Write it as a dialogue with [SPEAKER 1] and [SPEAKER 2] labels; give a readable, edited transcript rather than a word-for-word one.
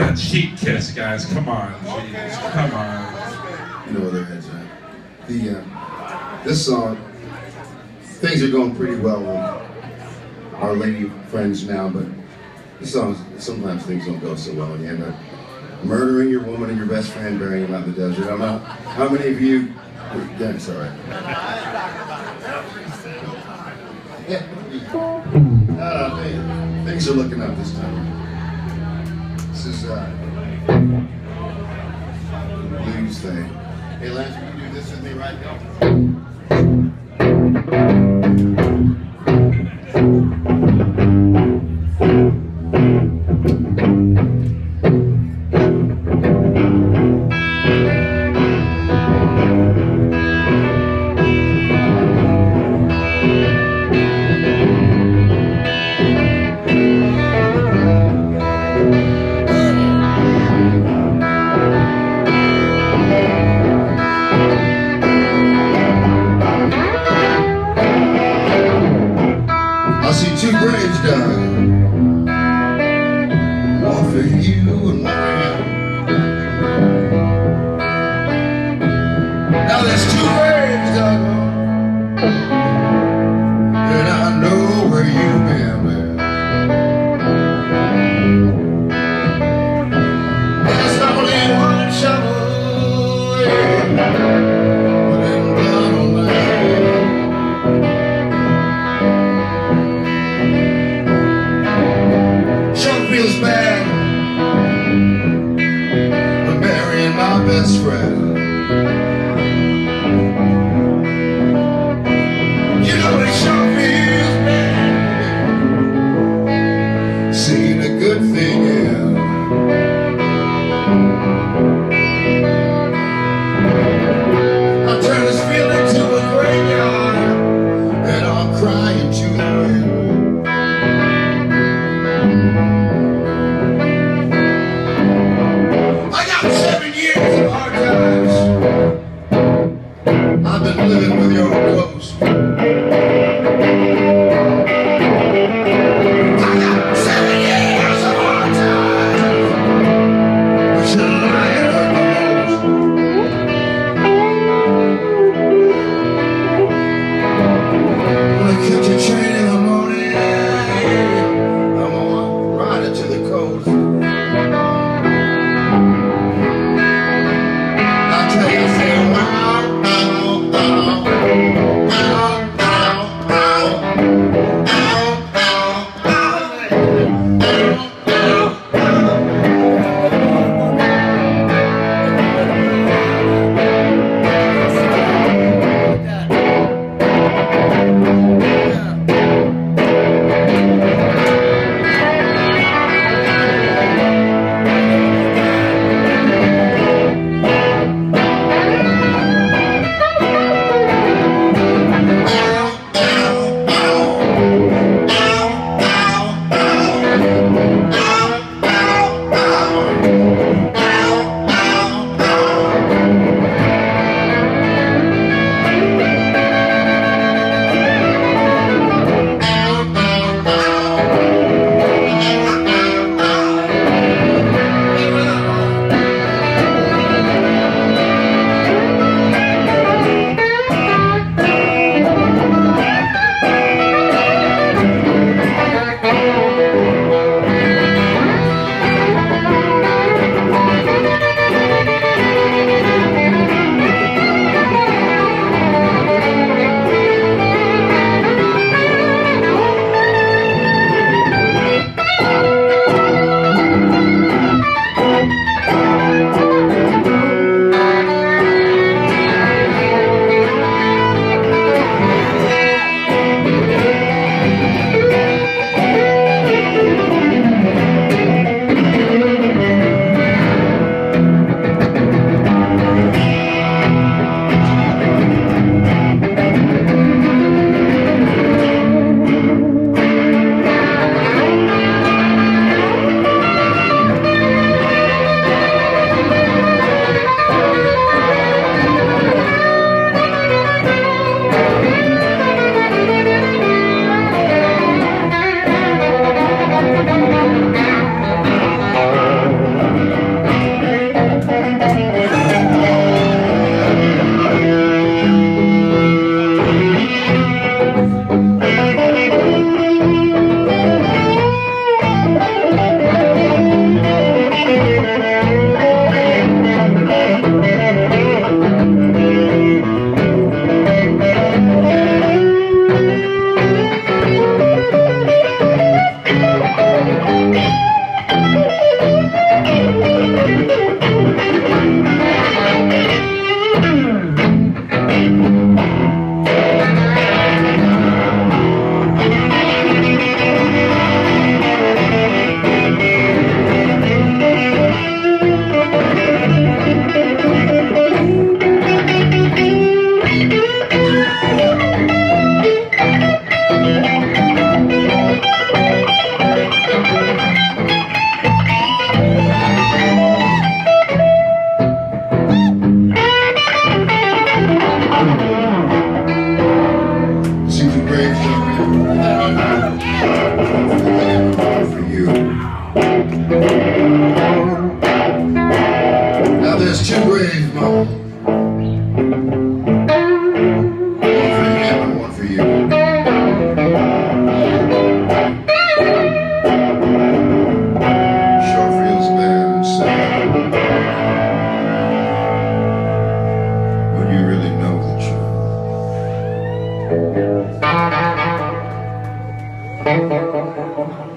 [SPEAKER 1] a cheap kiss, guys. Come on, geez. Come on.
[SPEAKER 2] You know where their heads at. This song, things are going pretty well with our lady friends now, but this song, sometimes things don't go so well, and you end up murdering your woman and your best friend, burying him out in the desert. I don't know how many of you. Yeah, it's all right. Things are looking up this time. This is blues thing. Hey, Lance, will you do this with me right now? I see two graves dug, one for you and one for him. Now there's two graves dug, and I know where you've been, man. There's only one shovel, but in blood on my head. Feels bad, but burying my best friend. You know it sure feels bad, seeing a good thing end. I turn this field into a graveyard, and I'm crying to the wind. I've been living with your ghost. I got 7 years of hard times, but you're lying hurt the most. When I catch a train in the morning, I'm gonna ride it to the coast. I'll tell you, I say, wow. Thank you.